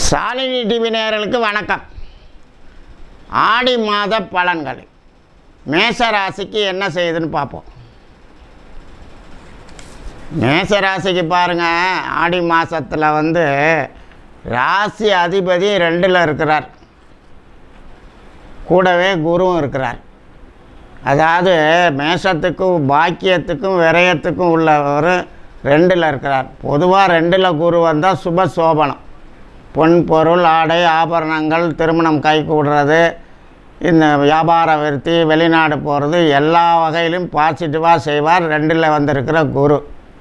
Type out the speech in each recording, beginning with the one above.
Shalini TV நேயர்களுக்கு வணக்கம். ஆடி மாத பலன்கள் மேச ராசிக்கு என்ன செய்யுதுன்னு பார்ப்போம். மேச ராசிக்கு பாருங்கள், ஆடி மாதத்தில் ராசி அதிபதி 2ல் இருக்கிறார், கூடவே குருவும் இருக்கிறார். அதாவது மேஷத்துக்கும் பாக்கியத்துக்கும் விரயத்துக்கும் உள்ளவர் 2ல் இருக்கிறார். பொதுவாக 2ல் குரு வந்தால் சுப சோபனம், பொன் பொருள் ஆடை ஆபரணங்கள், திருமணம் கைகூடுறது, இந்த வியாபார விருத்தி, வெளிநாடு போகிறது, எல்லா வகையிலும் பாசிட்டிவாக செய்வார் 2ல் வந்திருக்கிற குரு.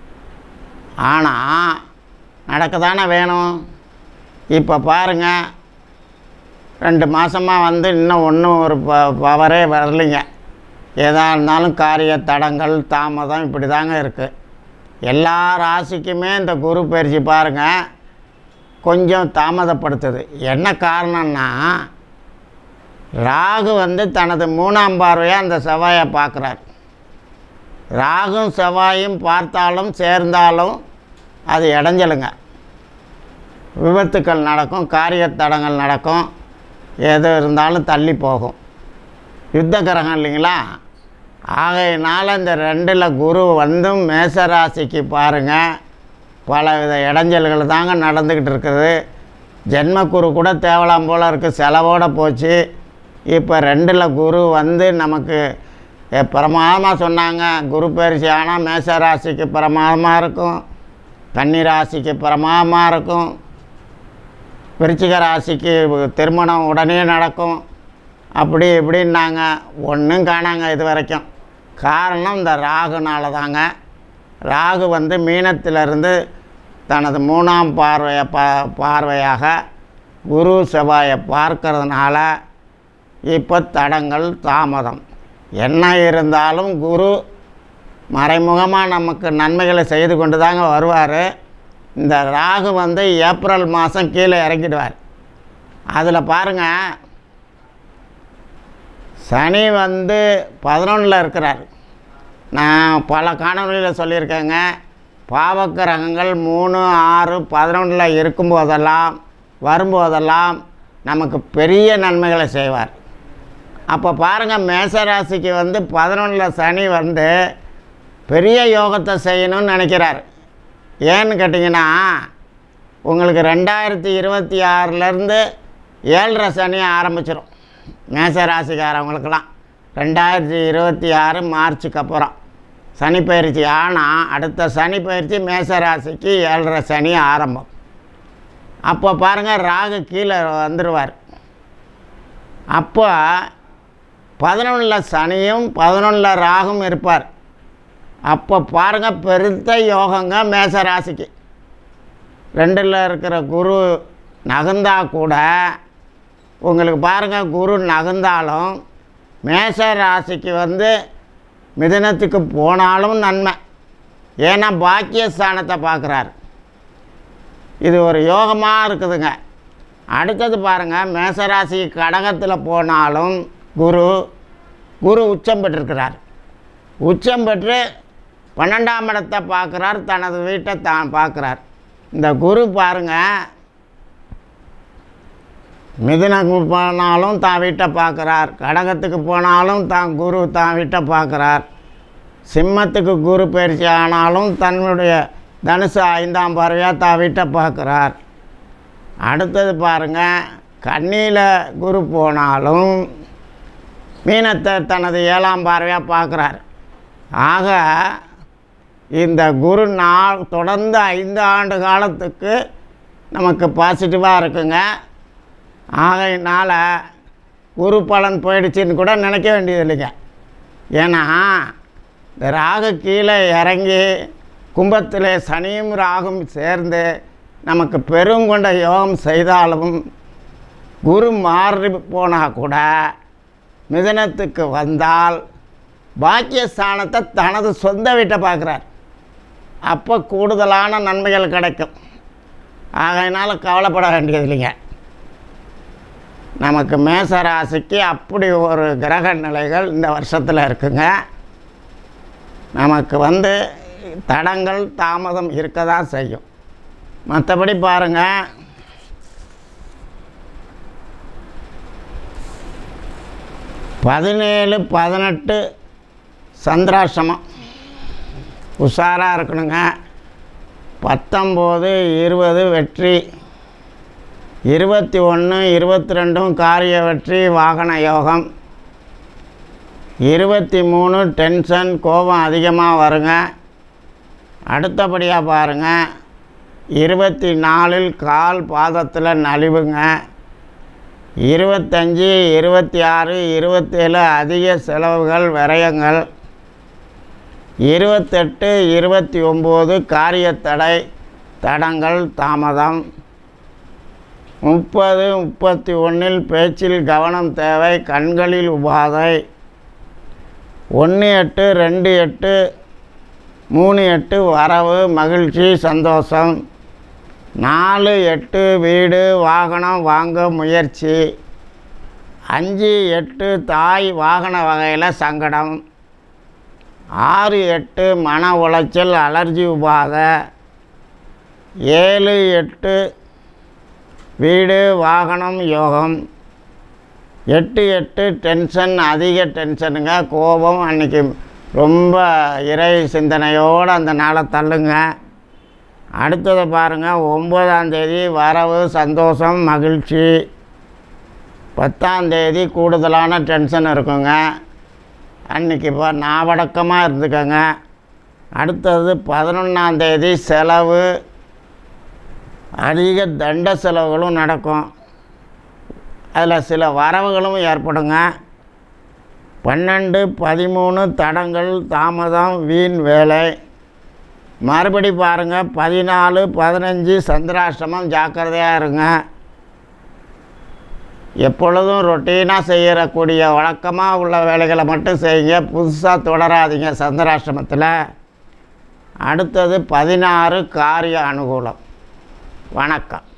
ஆனால் நடக்க தானே வேணும். இப்போ பாருங்கள், 2 மாதமாக இன்னும் ஒன்றும் ஒரு பவரே வரலைங்க. எதாக இருந்தாலும் காரிய தடங்கள் தாமதம் இப்படி தாங்க இருக்குது. எல்லா ராசிக்குமே இந்த குரு பயிற்சி பாருங்கள் கொஞ்சம் தாமதப்படுத்துது. என்ன காரணம்னா, ராகு தனது 3ஆம் பார்வையாக அந்த செவ்வாயை பார்க்குறார். ராகும் செவ்வாயும் பார்த்தாலும் சேர்ந்தாலும் அது இடைஞ்சலுங்க. விபத்துக்கள் நடக்கும், காரிய தடங்கள் நடக்கும், எது இருந்தாலும் தள்ளி போகும். யுத்த கிரகம் இல்லைங்களா. ஆகையினால் இந்த 2ல் குரு மேசராசிக்கு பாருங்கள் பலவித இடைஞ்சல்கள் தாங்க நடந்துக்கிட்டு இருக்குது. ஜென்மக்குரு கூட தேவலாம் போல் இருக்குது, செலவோடு போச்சு. இப்போ 2ல் குரு நமக்கு பிரமாதமாக சொன்னாங்க. குரு பயிற்சி ஆனால் மேசராசிக்கு பிரமாதமாக இருக்கும், கன்னி ராசிக்கு பிரமாதமாக இருக்கும், விருச்சிக ராசிக்கு திருமணம் உடனே நடக்கும், அப்படி இப்படின்னாங்க. ஒன்றும் காணாங்க இது வரைக்கும். காரணம் இந்த ராகுனால தாங்க. ராகு மீனத்திலிருந்து தனது 3ஆம் பார்வையாக குரு செவ்வாயை பார்க்கறதுனால இப்போ தடங்கள் தாமதம். என்ன இருந்தாலும் குரு மறைமுகமாக நமக்கு நன்மைகளை செய்து கொண்டு தாங்க வருவார். இந்த ராகு ஏப்ரல் மாதம் கீழே இறங்கிடுவார். அதில் பாருங்கள், சனி 11ல் இருக்கிறார். நான் பல காணொலியில் சொல்லியிருக்கேங்க, பாவக்கிரகங்கள் 3, 6, 11ல் இருக்கும்போதெல்லாம் வரும்போதெல்லாம் நமக்கு பெரிய நன்மைகளை செய்வார். அப்போ பாருங்கள், மேசராசிக்கு 11ல் சனி பெரிய யோகத்தை செய்யணும்னு நினைக்கிறார். ஏன்னு கேட்டிங்கன்னா, உங்களுக்கு 2026லேருந்து 7.5 சனி ஆரம்பிச்சிடும் மேசராசிக்காரவங்களுக்கெல்லாம். 2026 மார்ச்சுக்கு அப்புறம் சனி பயிற்சி. ஆனால் அடுத்த சனி பயிற்சி மேசராசிக்கு 7.5 சனி ஆரம்பம். அப்போ பாருங்கள், ராகு கீழே வந்துடுவார். அப்போ 11ல் சனியும் 11ல் ராகும் இருப்பார். அப்போ பாருங்கள், பெருத்த யோகங்க மேசராசிக்கு. 2ல் இருக்கிற குரு நகர்ந்தா கூட உங்களுக்கு பாருங்கள், குரு நகர்ந்தாலும் மேச ராசிக்கு மிதுனத்துக்கு போனாலும் நன்மை. ஏன்னா பாக்கியஸ்தானத்தை பார்க்குறாரு. இது ஒரு யோகமாக இருக்குதுங்க. அடுத்தது பாருங்கள், மேசராசி கடகத்தில் போனாலும் குரு உச்சம் பெற்றிருக்கிறார். உச்சம் பெற்று 12ஆம் இடத்தை பார்க்குறார், தனது வீட்டை தான் பார்க்குறார். இந்த குரு பாருங்கள், மிதுனத்துக்கு போனாலும் தான் வீட்டை பார்க்குறார், கடகத்துக்கு போனாலும் குரு தான் வீட்டை பார்க்குறார், சிம்மத்துக்கு குரு பயிற்சி ஆனாலும் தன்னுடைய தனுசு 5ஆம் பார்வையாக தான் வீட்டை பார்க்குறார். அடுத்தது பாருங்கள், கன்னியில் குரு போனாலும் மீனத்தை தனது 7ஆம் பார்வையாக பார்க்குறார். ஆக இந்த குரு தொடர்ந்து 5 ஆண்டு காலத்துக்கு நமக்கு பாசிட்டிவாக இருக்குங்க. ஆகையினால் குரு பலன் போயிடுச்சின்னு கூட நினைக்க வேண்டியது இல்லைங்க. ஏன்னா இந்த ராகு கீழே இறங்கி கும்பத்தில் சனியும் ராகும் சேர்ந்து நமக்கு பெருங்கொண்ட யோகம் செய்தாலும் குரு மாறி போனால் கூட மிதுனத்துக்கு வந்தால் பாக்கியஸ்தானத்தை தனது சொந்த வீட்டை பார்க்குறார். அப்போ கூடுதலான நன்மைகள் கிடைக்கும். ஆகையினால் கவலைப்பட வேண்டியது இல்லைங்க. நமக்கு மேசராசிக்கு அப்படி ஒரு கிரக நிலைகள் இந்த வருஷத்தில் இருக்குங்க. நமக்கு தடங்கள் தாமதம் இருக்க தான் செய்யும். மற்றபடி பாருங்கள், 17, 18 சந்திராஷ்டமம், உஷாராக இருக்கணுங்க. 19, 20 வெற்றி, 21, 22 காரிய வெற்றி, வாகன யோகம், 23 டென்ஷன், கோபம் அதிகமாக வருங்க. அடுத்தபடியாக பாருங்கள், 24 கால் பாதத்தில் நலிவுங்க. 25, 26, 27 அதிக செலவுகள், விரயங்கள். 28, 29 காரியத்தடை, தடங்கள், தாமதம். 30, 31 பேச்சில் கவனம் தேவை, கண்களில் உபாதை. 1, 8, 2, 8, 3, 8 வரவு, மகிழ்ச்சி, சந்தோஷம். 4, 8 வீடு, வாகனம் வாங்க முயற்சி. 5, 8 தாய் வாகன வகையில் சங்கடம். 6, 8 மன உளைச்சல், அலர்ஜி உபாதை. 7, 8 வீடு, வாகனம், யோகம். 8, 8 டென்ஷன், அதிக டென்ஷனுங்க, கோபம். அன்றைக்கி ரொம்ப இறை சிந்தனையோடு அந்த நாளை தள்ளுங்க. அடுத்ததை பாருங்கள், 9ஆம் தேதி வரவு, சந்தோஷம், மகிழ்ச்சி. 10ஆம் தேதி கூடுதலான டென்ஷன் இருக்குங்க. அன்றைக்கி இப்போ ஞாபகமாக இருந்துக்கங்க. அடுத்தது 11ஆம் தேதி செலவு, அதிக தண்ட செலவுகளும் நடக்கும். அதில் சில வரவுகளும் ஏற்படுங்க. 12, 13 தடங்கள், தாமதம், வீண் வேலை. மறுபடி பாருங்கள், 14, 15 சந்திராஷ்டமம், ஜாக்கிரதையாக இருங்க. எப்பொழுதும் ரொட்டீனாக செய்யக்கூடிய வழக்கமாக உள்ள வேலைகளை மட்டும் செய்யுங்க, புதுசாக தொடராதீங்க சந்திராஷ்டமத்தில். அடுத்தது 16 காரிய அனுகூலம். வணக்கம்.